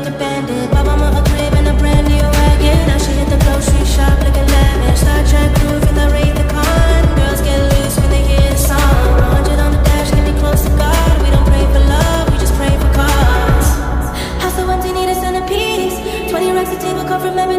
like a bandit. Bought mama a crib and a brand new wagon. Now she hit the grocery shop looking lavish. Star Trek crew from the Wraith the Con. Girls get loose when they hear the song. 100 on the dash, get me close to God. We don't pray for love, we just pray for cause. House so empty, need a centerpiece. 20 racks of table come from